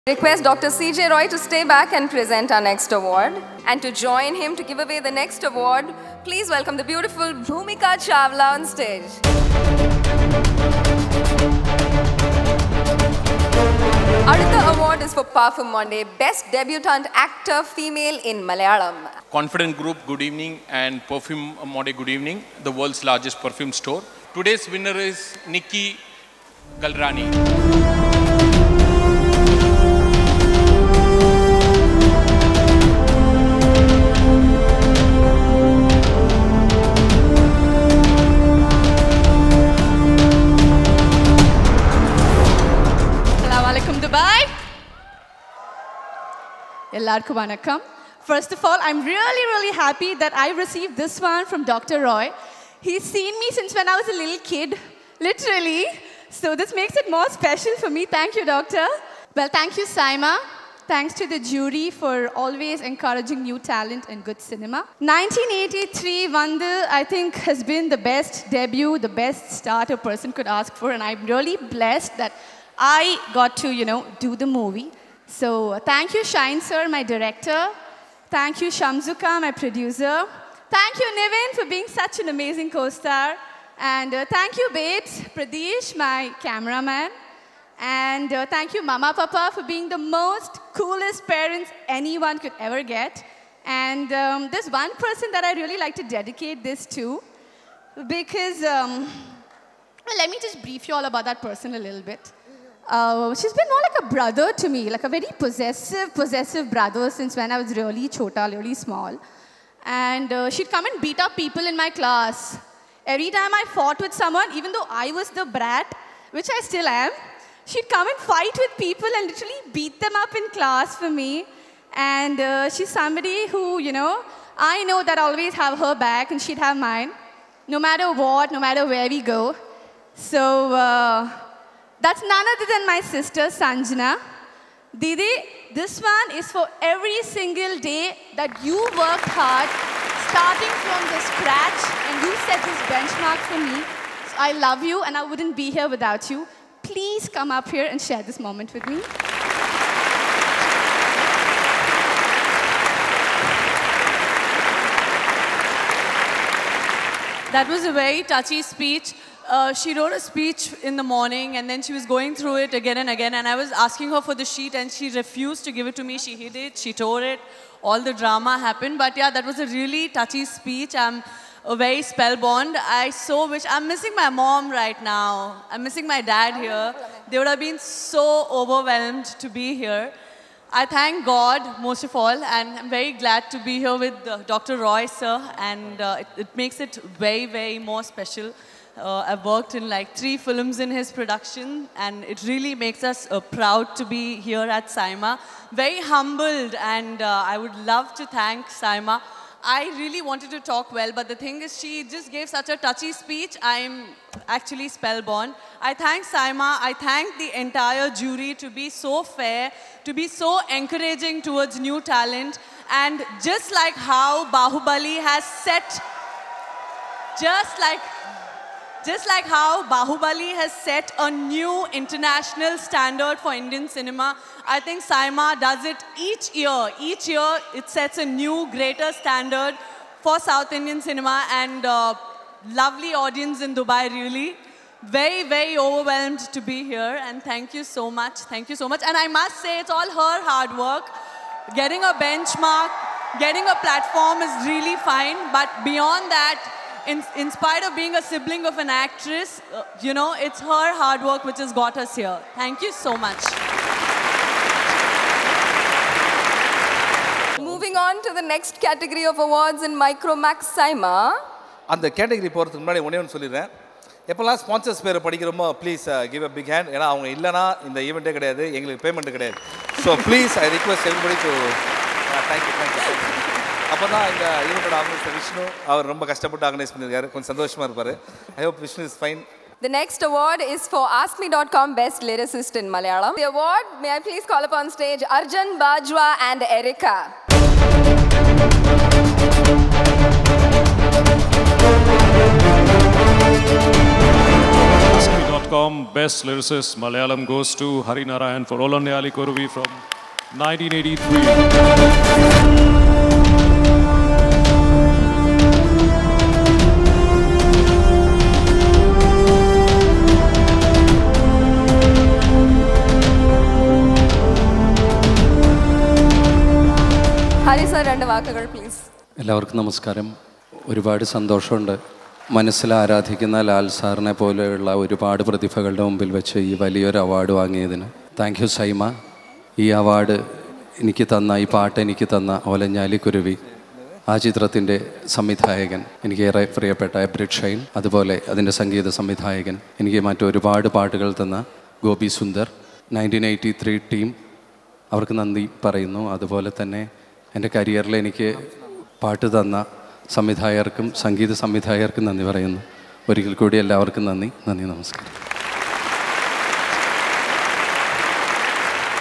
Request Dr. CJ Roy to stay back and present our next award. And to join him to give away the next award, please welcome the beautiful Bhumika Chawla on stage. Aditha award is for Parfum Monday, Best Debutante Actor Female in Malayalam. Confident Group, good evening, and Perfume Monday, good evening, the world's largest perfume store. Today's winner is Nikki Galrani. Dubai. Ellarku vanakkam. First of all, I'm really happy that I received this one from Dr. Roy. He's seen me since when I was a little kid, literally. So this makes it more special for me. Thank you, Doctor. Well, thank you, Saima. Thanks to the jury for always encouraging new talent and good cinema. 1983 Vandu, I think, has been the best debut, the best start a person could ask for. And I'm really blessed that I got to, do the movie. So thank you, Shine Sir, my director. Thank you, Shamzuka, my producer. Thank you, Nivin, for being such an amazing co-star. And thank you, Babes, Pradesh, my cameraman. And thank you, Mama Papa, for being the most coolest parents anyone could ever get. And there's one person that I really like to dedicate this to. Because, well, let me just brief you all about that person a little bit. She's been more like a brother to me, like a very possessive brother since when I was really chota, really small. And she'd come and beat up people in my class. Every time I fought with someone, even though I was the brat, which I still am, she'd come and fight with people and literally beat them up in class for me. And she's somebody who, I know that I always have her back and she'd have mine, no matter what, no matter where we go. So, that's none other than my sister, Sanjana. Didi, this one is for every single day that you worked hard, starting from the scratch, and you set this benchmark for me. So I love you, and I wouldn't be here without you. Please come up here and share this moment with me. That was a very touchy speech. She wrote a speech in the morning and then she was going through it again and again, and I was asking her for the sheet and she refused to give it to me. She hid it, she tore it, all the drama happened. But yeah, that was a really touchy speech. I'm very spellbound. I so wish, I'm missing my mom right now. I'm missing my dad here. They would have been so overwhelmed to be here. I thank God, most of all, and I'm very glad to be here with Dr. Roy, sir, and it makes it very more special. I've worked in like 3 films in his production, and it really makes us proud to be here at Saima. Very humbled, and I would love to thank Saima. I really wanted to talk well, but the thing is, she just gave such a touchy speech, I'm actually spellbound. I thank Saima, I thank the entire jury to be so fair, to be so encouraging towards new talent, and just like how Bahubali has set, just like how Bahubali has set a new international standard for Indian cinema, I think Saima does it each year. Each year, it sets a new, greater standard for South Indian cinema, and lovely audience in Dubai, really. Very overwhelmed to be here, and thank you so much. Thank you so much. And I must say, it's all her hard work. Getting a benchmark, getting a platform is really fine, but beyond that, in spite of being a sibling of an actress, it's her hard work which has got us here. Thank you so much. Moving on to the next category of awards in Micromax Saima. And the category போறதுக்கு முன்னாடி ஒண்ணே ஒன்னு சொல்லிறேன். எப்பலாம் sponsors பேர் படிக்கிறோமோ please give a big hand. ஏனா அவங்க இல்லனா இந்த ஈவென்ட்டே கிடையாது, எங்களுக்கு பேமெண்ட் கிடையாது. So please I request everybody to thank you. அப்பதான் இந்த ஈவென்ட்டோட ஆர்கனைசர் விஷ்ணு அவர் ரொம்ப கஷ்டப்பட்டு ஆர்கனைஸ் பண்ணிருக்காரு. கொஞ்சம் சந்தோஷமா இருப்பாரு. I hope Vishnu is fine. The next award is for AskMe.com Best Lyricist in Malayalam. The award, may I please call upon stage Arjun Bajwa and Erica. Ofcom Best Lyricist Malayalam goes to Hari Narayan for Olonneyali Kuruvi from 1983. Hari sir, 2 വാക്കുകൾ please. എല്ലാവർക്കും നമസ്കാരം. ഒരുപാട് സന്തോഷമുണ്ട് മനസ്സിൽ ആരാധിക്കുന്ന ലാൽ സാറിനെ പോലെയുള്ള ഒരുപാട് പ്രതിഭകളുടെ മുമ്പിൽ വെച്ച് ഈ വലിയൊരു അവാർഡ് വാങ്ങിയതിന്. Thank you SIIMA. ഈ അവാർഡ് എനിക്ക് തന്ന, ഈ പാട്ട് എനിക്ക് തന്ന ഓലഞ്ഞാലി കുരുവി, ആ ചിത്രത്തിൻ്റെ സംവിധായകൻ, എനിക്കേറെ പ്രിയപ്പെട്ട എബ്രിഡ് ഷൈൻ, അതുപോലെ അതിൻ്റെ സംഗീത സംവിധായകൻ, എനിക്ക് മറ്റൊരുപാട് പാട്ടുകൾ തന്ന ഗോപി സുന്ദർ, 1983 ടീം, അവർക്ക് നന്ദി പറയുന്നു. അതുപോലെ തന്നെ എൻ്റെ കരിയറിൽ എനിക്ക് പാട്ട് തന്ന സംവിധായകർക്കും സംഗീത സംവിധായകർക്കും നന്ദി പറയുന്നു. ഒരിക്കൽ കൂടി എല്ലാവർക്കും നന്ദി. നമസ്കാരം.